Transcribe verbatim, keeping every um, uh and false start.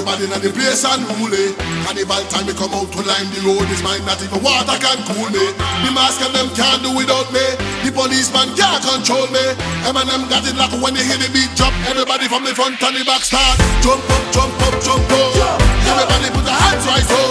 bad in the place and rule it. Carnival time me come out to line the road. This mind not even water can cool me. The mask and them can't do without me. The policeman can't control me. Them and them got it like when they hear the beat drop. Everybody from the front and the back start. Jump up, jump up, jump up. Everybody put their hands right up.